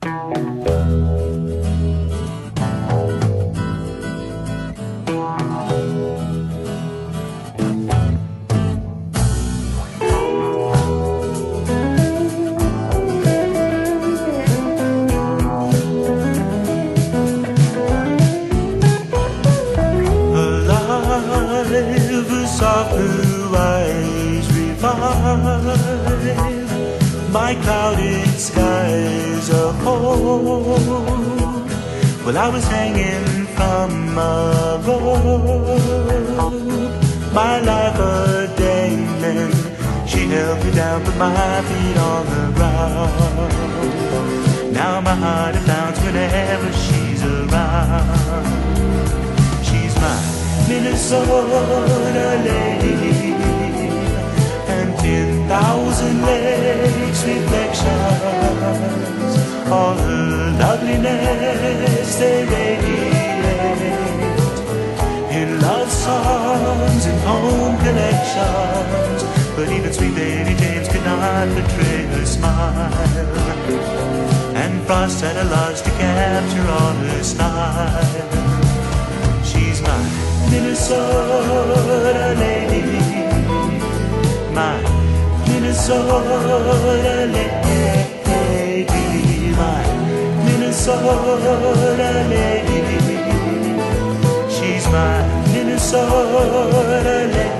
Soft blue eyes revive my clouded skies of hope. Well, I was hanging from a rope, my life a dangling. She held me down, put my feet on the ground. Now my heart it bounces whenever she's around. She's mine, Minnesota lady, and 10,000 lakes reflections, all her loveliness they radiate in love songs and home collections. But even sweet Lady James could not betray her smile, and Frost had a loss to capture all her style. She's mine, Minnesota lady, my Minnesota lady, my Minnesota lady. She's my Minnesota lady.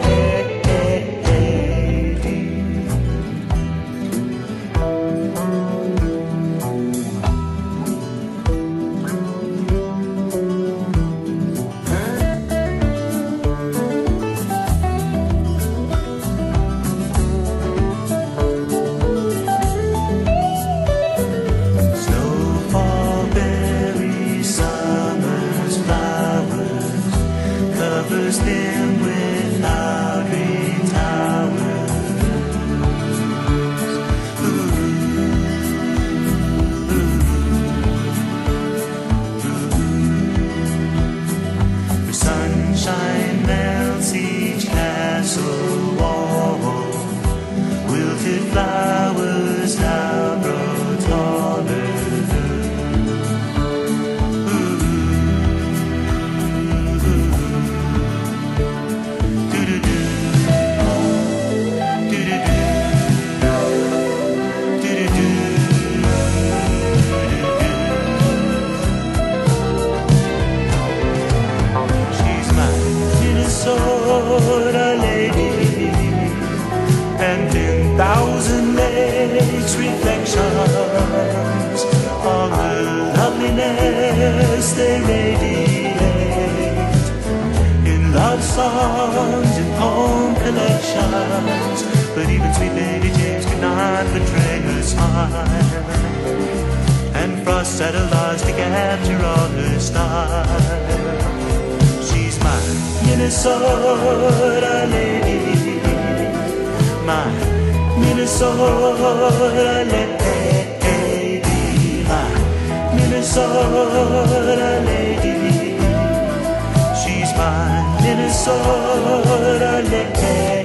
Them with cloudy towers. The sunshine melts each castle wall. Wilted flowers now grow taller. Minnesota lady, and 10,000 lakes reflections, all her loveliness they radiate in love songs and home collections. But even sweet Lady James could not betray her smile, and Frost at a loss to capture all her style. She's my Minnesota lady, my Minnesota lady, my Minnesota lady. She's my Minnesota lady.